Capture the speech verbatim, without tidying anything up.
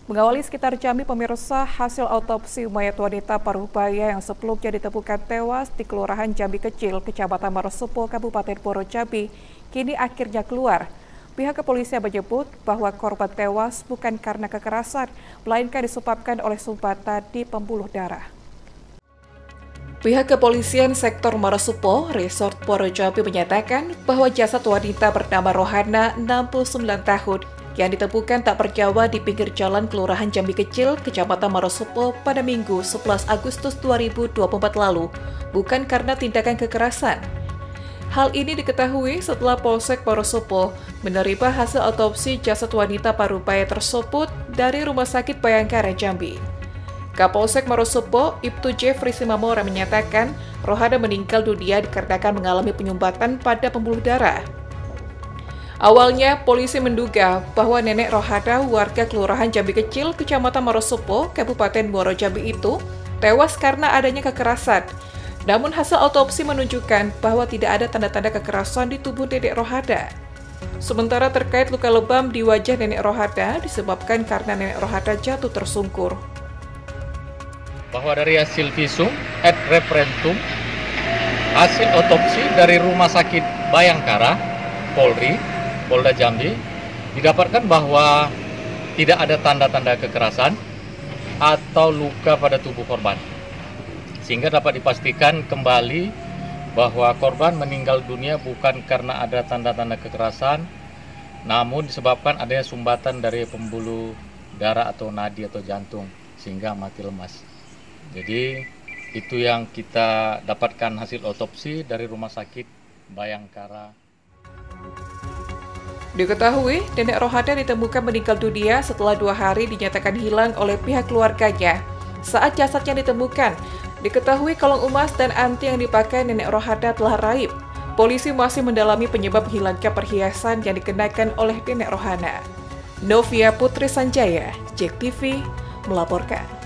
Mengawali sekitar Jambi, pemirsa, hasil autopsi mayat wanita paruh baya yang sebelumnya ditemukan tewas di Kelurahan Jambi Kecil, Kecamatan Marosupo, Kabupaten Poro Jambi, kini akhirnya keluar. Pihak kepolisian menyebut bahwa korban tewas bukan karena kekerasan, melainkan disebabkan oleh sumbatan di pembuluh darah. Pihak kepolisian sektor Marosupo, Resort Poro Jambi menyatakan bahwa jasad wanita bernama Rohana, enam puluh sembilan tahun, yang ditemukan tak bernyawa di pinggir jalan Kelurahan Jambi Kecil, Kecamatan Marosupo pada Minggu sebelas Agustus dua ribu dua puluh empat lalu, bukan karena tindakan kekerasan. Hal ini diketahui setelah Polsek Marosupo menerima hasil autopsi jasad wanita paruh baya tersebut dari Rumah Sakit Bayangkara Jambi. Kapolsek Marosupo, Ibtu Jeffrey Simamora menyatakan Rohana meninggal dunia dikarenakan mengalami penyumbatan pada pembuluh darah. Awalnya, polisi menduga bahwa nenek Rohana, warga Kelurahan Jambi Kecil, Kecamatan Marosupo, Kabupaten Muaro Jambi itu tewas karena adanya kekerasan. Namun hasil autopsi menunjukkan bahwa tidak ada tanda-tanda kekerasan di tubuh nenek Rohana. Sementara terkait luka lebam di wajah nenek Rohana disebabkan karena nenek Rohana jatuh tersungkur. Bahwa dari hasil visum et referendum, hasil autopsi dari Rumah Sakit Bayangkara, Polri, Polda Jambi, didapatkan bahwa tidak ada tanda-tanda kekerasan atau luka pada tubuh korban. Sehingga dapat dipastikan kembali bahwa korban meninggal dunia bukan karena ada tanda-tanda kekerasan, namun disebabkan adanya sumbatan dari pembuluh darah atau nadi atau jantung, sehingga mati lemas. Jadi itu yang kita dapatkan hasil autopsi dari Rumah Sakit Bayangkara. Diketahui, nenek Rohana ditemukan meninggal dunia setelah dua hari dinyatakan hilang oleh pihak keluarganya. Saat jasadnya ditemukan, diketahui kalung emas dan anti yang dipakai nenek Rohana telah raib. Polisi masih mendalami penyebab hilangnya perhiasan yang dikenakan oleh nenek Rohana. Novia Putri Sanjaya, J E K T V, melaporkan.